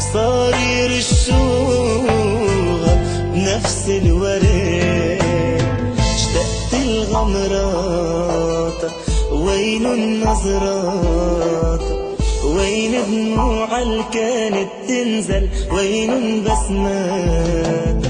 صار يرشوها بنفس الورد. اشتقت الغمرات وين النظرات، وين دموع اللي كانت تنزل، وين البسمات